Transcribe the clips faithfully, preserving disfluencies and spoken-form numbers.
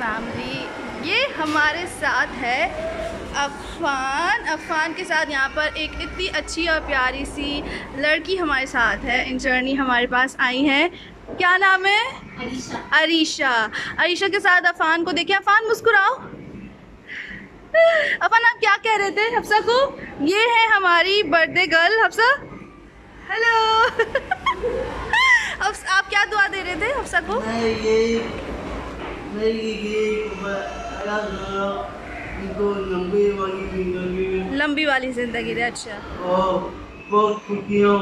Family. ये हमारे साथ है अफान। अफान के साथ यहाँ पर एक इतनी अच्छी और प्यारी सी लड़की हमारे साथ है। इन जर्नी हमारे पास आई है। क्या नाम है? अरीशा। अरीशा अरीशा के साथ अफान को देखिए। अफान मुस्कुराओ। अफान आप क्या कह रहे थे हफ्सा को? ये है हमारी बर्थडे गर्ल हफ्सा। हेलो। आप क्या दुआ दे रहे थे हफ्सा को? लंबी वाली जिंदगी, लंबी वाली जिंदगी दे। अच्छा, बहुत खुशियों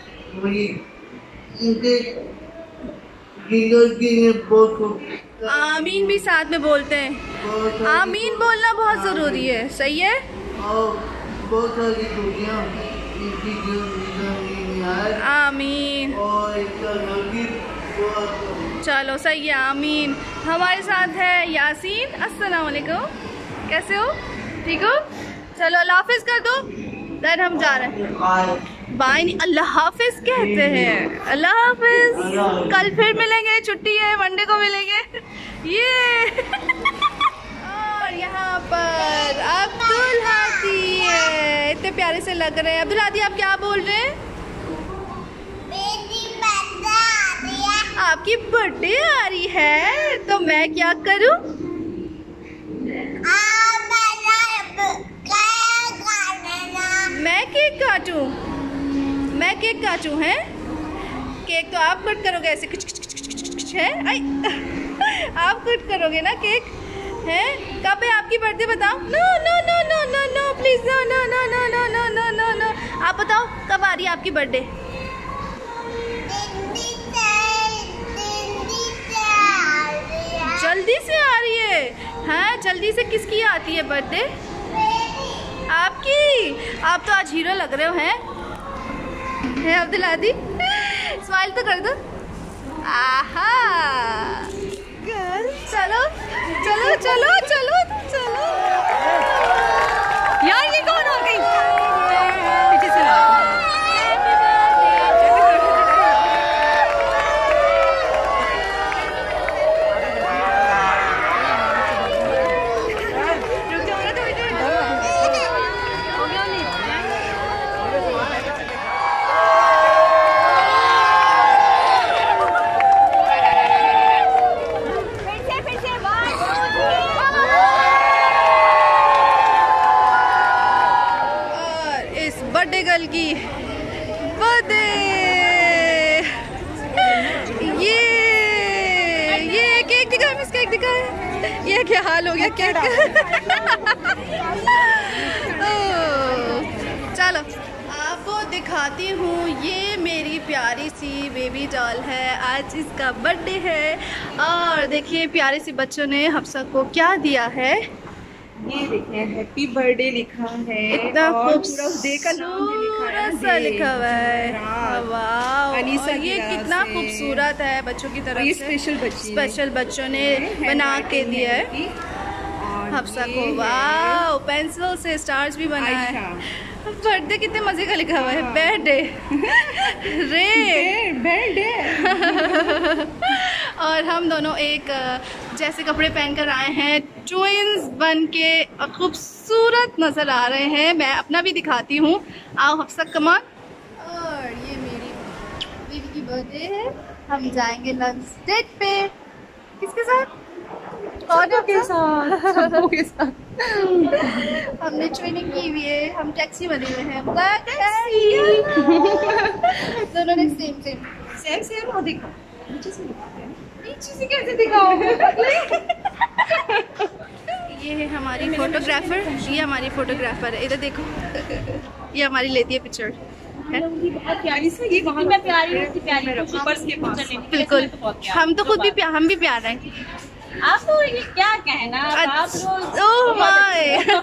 आमीन भी साथ में बोलते हैं। आमीन बोलना बहुत जरूरी है। सही है। बहुत सारी खुशियाँ आमीन। चलो सही है। आमीन। हमारे साथ है यासीन। अस्सलाम वालेकुम। कैसे हो? ठीक हो? चलो अल्लाह हाफिज कर दो। देन हम जा रहे हैं। बाय नहीं, अल्लाह हाफिज कहते हैं। अल्लाह हाफिज। कल फिर मिलेंगे। छुट्टी है, मंडे को मिलेंगे। ये और यहाँ पर अब्दुल हादी है। इतने प्यारे से लग रहे हैं। अब्दुल हादी आप क्या बोल रहे हैं? आपकी बर्थडे आ रही है तो मैं क्या करूं? मैं केक काटूं। मैं केक काटूं है? केक तो आप कट करोगे ऐसे कुछ कुछ कुछ कुछ कुछ है। आई आप कट करोगे ना केक है? कब है आपकी बर्थडे बताओ? No no no no no no please no no no no no no no no no आप बताओ कब आ रही है आपकी बर्थडे? जल्दी से आ रही है। हाँ, जल्दी से किसकी आती है बर्थडे? आपकी। आप तो आज हीरो लग रहे हो हैं है अब्दुल हादी। स्माइल तो कर दो। आहा चलो चलो चलो चलो चलो। यार ये कौन हो गई? पीछे से बर्थडे गर्ल की बर्थडे। ये ये केक दिखा, मिस केक दिखा है। ये क्या हाल हो गया केक का? चलो आपको दिखाती हूँ। ये मेरी प्यारी सी बेबी डॉल है। आज इसका बर्थडे है और देखिए प्यारे सी बच्चों ने हफ्सा को क्या दिया है। ये देखिए हैप्पी बर्थडे लिखा है। इतना खूबसूरत सा लिखा हुआ है। वाह, ये कितना खूबसूरत है बच्चों की तरफ से। स्पेशल बच्ची स्पेशल बच्चों ने बना के दिया है हफ्सा को। वाह, पेंसिल से स्टार्स भी बनाए हैं। बर्थडे कितने मजे का लिखा हुआ है। बर्थडे रे बर्थडे। और हम दोनों एक जैसे कपड़े पहनकर आए हैं। ट्विंस बन के खूबसूरत नजर आ रहे हैं। मैं अपना भी दिखाती हूँ। आओ हफ्सा कमान। और ये मेरी बेबी की बर्थडे है। हम जाएंगे लंच डेट पे। किसके साथ? सबों के साथ। सबों के साथ। हमने ट्रेनिंग की हुई है। हम टैक्सी बने हुए हैं। ब्लैक दोनों ने सेम सेम सेम सेम हो। देखो नीचे से नीचे से कैसे दिखाओगे? ये है हमारी फोटोग्राफर। ये हमारी फोटोग्राफर है। इधर देखो, ये हमारी लेती है पिक्चर। बहुत प्यारी से। ये वहाँ मैं प्यारी प्यारी पर्स के पास। बिल्कुल, हम तो खुद भी प्यार हम भी प्यार हैं। आप तो ये क्या कहना आप लोग। Oh my.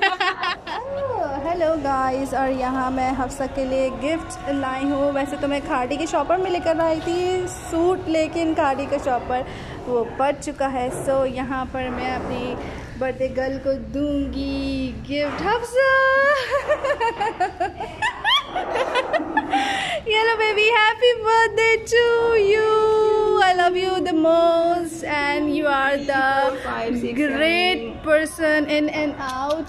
Hello guys. और यहाँ मैं हफ्सा के लिए गिफ्ट लाई हूँ। वैसे तो मैं खाड़ी के शॉपर में लेकर आई थी सूट, लेकिन खाड़ी का शॉपर वो पड़ चुका है। सो यहाँ पर मैं अपनी बर्थडे गर्ल को दूंगी gift. Hafsa Hello baby, happy birthday to you. I love you the most and and you are the five, six, great seven, person in and out.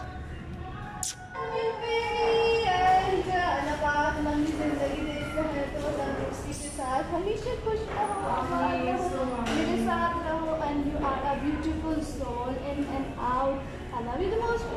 And Allah पाक लंबी जिंदगी देता है तो तंदुरुस्ती के साथ हमेशा खुश रहो, आबाद रहो, मेरे साथ रहो, and you are a beautiful soul in and out. I love you the most.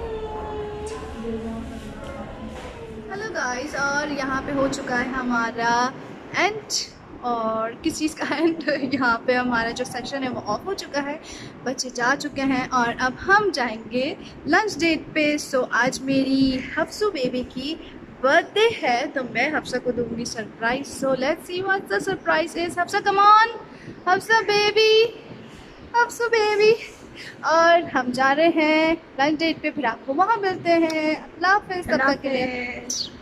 Hello guys, और यहाँ पे हो चुका है हमारा एंड, और किस चीज़ का एंड, यहाँ पे हमारा जो सेक्शन है वो ऑफ हो चुका है, बच्चे जा चुके हैं और अब हम जाएंगे लंच डेट पे। सो आज मेरी हफ्सू बेबी की बर्थडे है तो मैं हफ्सा को दूंगी surprise. So let's see what the surprise is. Hafsa come on, Hafsa baby, Hafsu baby. और हम जा रहे हैं लंच डेट पे, फिर आपको वहाँ मिलते हैं। अल्लाह हाफिज़, तब तक के लिए।